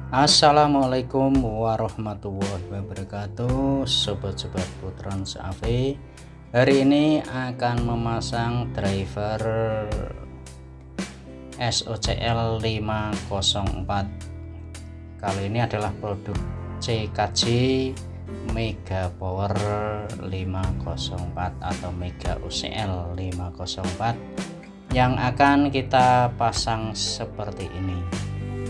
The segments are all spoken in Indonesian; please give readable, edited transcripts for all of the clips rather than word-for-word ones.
Assalamualaikum warahmatullahi wabarakatuh, sobat-sobatku Trans AV. Hari ini akan memasang driver SOCL 504. Kali ini adalah produk CKJ Mega Power 504 atau Mega UCL 504 yang akan kita pasang seperti ini.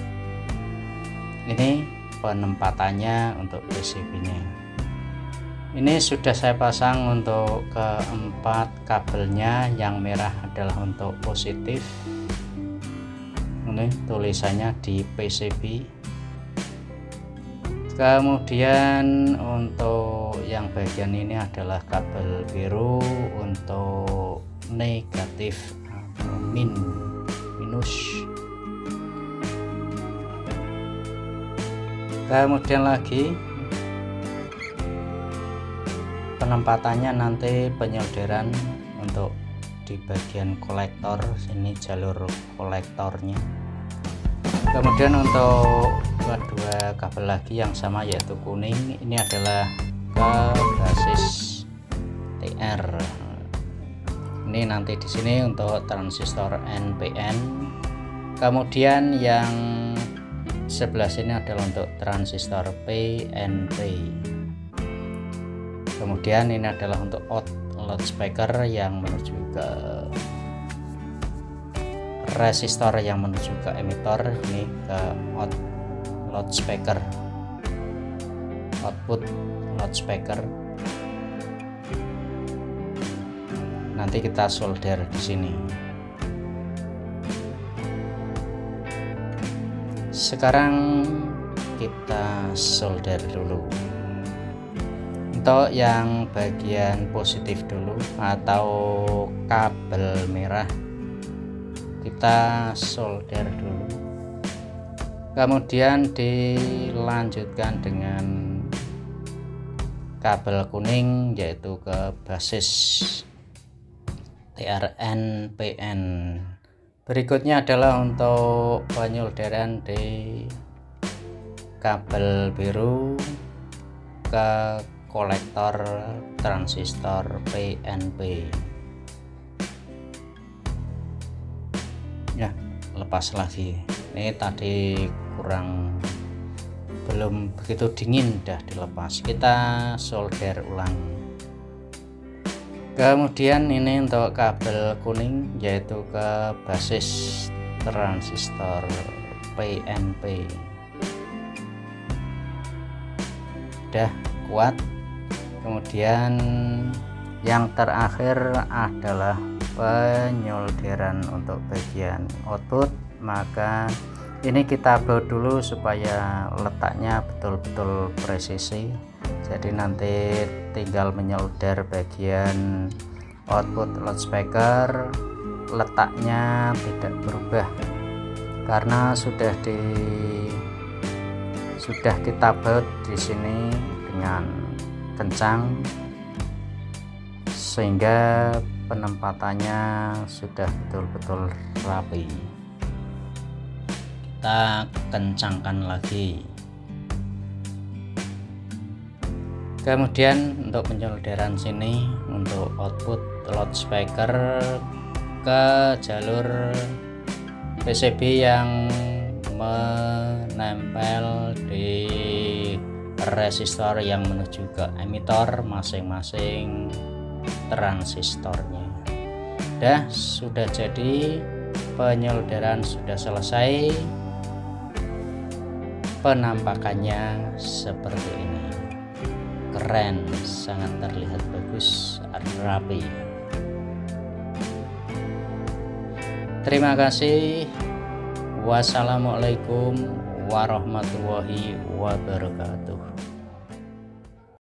Ini penempatannya untuk PCB-nya. Ini sudah saya pasang untuk keempat kabelnya. Yang merah adalah untuk positif. Ini tulisannya di PCB. Kemudian untuk yang bagian ini adalah kabel biru untuk negatif atau minus. Kemudian lagi penempatannya nanti penyolderan untuk di bagian kolektor sini, jalur kolektornya. Kemudian untuk kedua kabel lagi yang sama yaitu kuning, ini adalah ke basis TR. Ini nanti di sini untuk transistor NPN. Kemudian yang sebelah sini adalah untuk transistor PNP. Kemudian ini adalah untuk out loudspeaker yang menuju ke resistor yang menuju ke emitor. Ini ke out loudspeaker, output loudspeaker. Nanti kita solder di sini. Sekarang kita solder dulu. Untuk yang bagian positif dulu atau kabel merah kita solder dulu. Kemudian dilanjutkan dengan kabel kuning yaitu ke basis TRNPN. Berikutnya adalah untuk penyolderan di kabel biru ke kolektor transistor PNP. Ya, lepas lagi. Ini tadi belum begitu dingin, dah dilepas. Kita solder ulang. Kemudian ini untuk kabel kuning yaitu ke basis transistor PNP. Udah kuat. Kemudian yang terakhir adalah penyolderan untuk bagian output. Maka ini kita baut dulu supaya letaknya betul-betul presisi. Jadi nanti tinggal menyolder bagian output loudspeaker, letaknya tidak berubah karena sudah kita baut di sini dengan kencang sehingga penempatannya sudah betul-betul rapi. Kita kencangkan lagi. Kemudian untuk penyolderan sini untuk output loudspeaker ke jalur PCB yang menempel di resistor yang menuju ke emitor masing-masing transistornya. Sudah jadi, penyolderan sudah selesai. Penampakannya seperti ini. Keren, sangat terlihat bagus, rapi. Terima kasih. Wassalamualaikum warahmatullahi wabarakatuh.